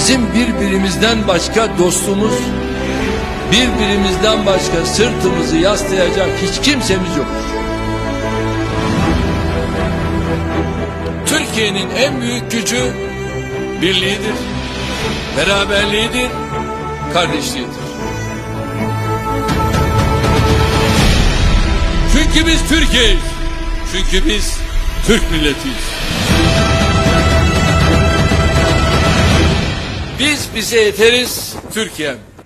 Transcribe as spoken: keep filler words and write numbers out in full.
Bizim birbirimizden başka dostumuz, birbirimizden başka sırtımızı yaslayacak hiç kimsemiz yoktur. Türkiye'nin en büyük gücü birliğidir, beraberliğidir, kardeşliğidir. Çünkü biz Türkiye'yiz. Çünkü biz Türk milletiyiz. Biz bize yeteriz Türkiye'm.